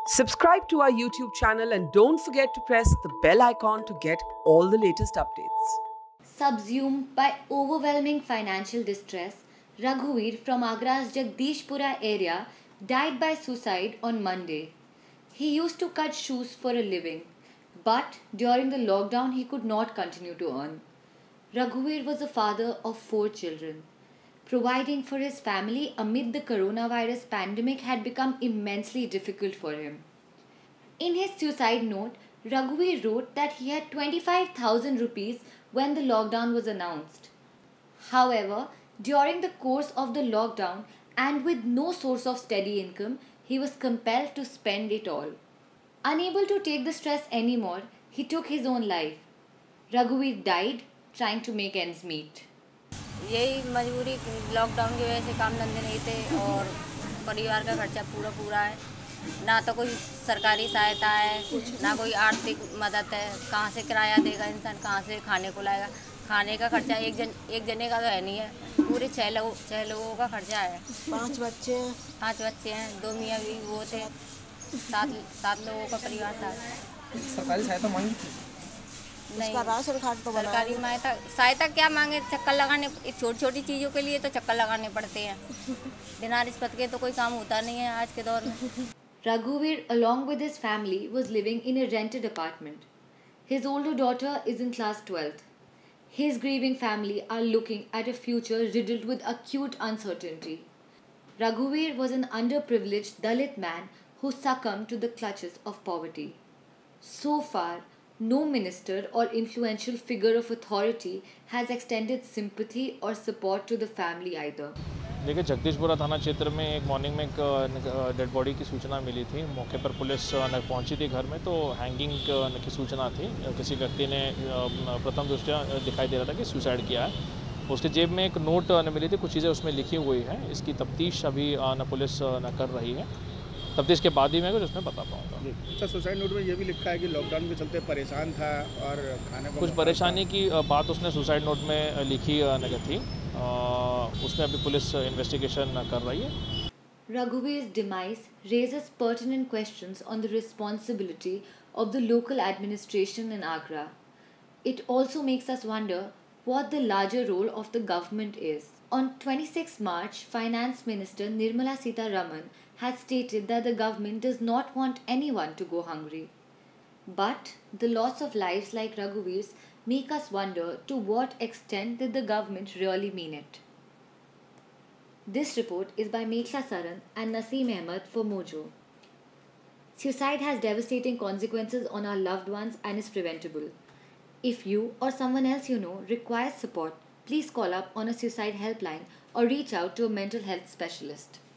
Subscribe to our YouTube channel and don't forget to press the bell icon to get all the latest updates. Subsumed by overwhelming financial distress, Raghuveer from Agra's Jagdishpura area died by suicide on Monday. He used to cut shoes for a living, but during the lockdown he could not continue to earn. Raghuveer was a father of 4 children. Providing for his family amid the coronavirus pandemic had become immensely difficult for him. In his suicide note, Raghuveer wrote that he had 25,000 rupees when the lockdown was announced. However, during the course of the lockdown and with no source of steady income, he was compelled to spend it all. Unable to take the stress anymore, he took his own life. Raghuveer died trying to make ends meet. यही मजबूरी lockdown की वजह से काम धंधे नहीं थे और परिवार का खर्चा पूरा है। ना तो कोई सरकारी सहायता है, ना कोई आर्थिक मदद है। कहाँ से किराया देगा इंसान, कहाँ से खाने को लाएगा। खाने का खर्चा एक जने का तो है नहीं है, पूरे छः लोगों का खर्चा है। 5 बच्चे हैं, 2 मियाँ भी वो थे, 7 लोगों का परिवार था। सरकारी सहायता मांगी थी? नहीं, राशन कार्ड तो सरकारी सहायता क्या मांगे। चक्कर लगाने, छोटी छोटी चीज़ों के लिए तो चक्कर लगाने पड़ते हैं। बिना रिश्वत के तो कोई काम होता नहीं है आज के दौर में। Raghuveer, along with his family, was living in a rented apartment. His older daughter is in class 12th. His grieving family are looking at a future riddled with acute uncertainty. Raghuveer was an underprivileged Dalit man who succumbed to the clutches of poverty. So far, no minister or influential figure of authority has extended sympathy or support to the family either. देखिए, जगदीशपुरा थाना क्षेत्र में एक morning में एक dead body की सूचना मिली थी। मौके पर पुलिस पहुंची थी घर में, तो हैंगिंग की सूचना थी। किसी व्यक्ति ने प्रथम दृष्टया दिखाई दे रहा था कि सुसाइड किया है। उसके जेब में एक नोट मिली थी, कुछ चीज़ें उसमें लिखी हुई हैं। इसकी तफ्तीश अभी पुलिस कर रही है। तफ्तीश के बाद ही मैं कुछ उसमें बता पाऊँगा। अच्छा, सुसाइड नोट में ये भी लिखा है कि लॉकडाउन के चलते परेशान था और खाने को कुछ परेशानी की बात उसने सुसाइड नोट में लिखी थी। उसमें अभी पुलिस इन्वेस्टिगेशन कर रही है। Raghuveer's demise raises pertinent questions on the responsibility of the local administration in Agra. It also makes us wonder what the larger role of the government is. On 26 March, Finance Minister Nirmala Sitharaman had stated that the government does not want anyone to go hungry. But the loss of lives like Raghuveer's make us wonder to what extent did the government really mean it. This report is by Meghla Saran and Naseem Ahmed for Mojo. Suicide has devastating consequences on our loved ones and is preventable. If you or someone else you know requires support, please call up on a suicide helpline or reach out to a mental health specialist.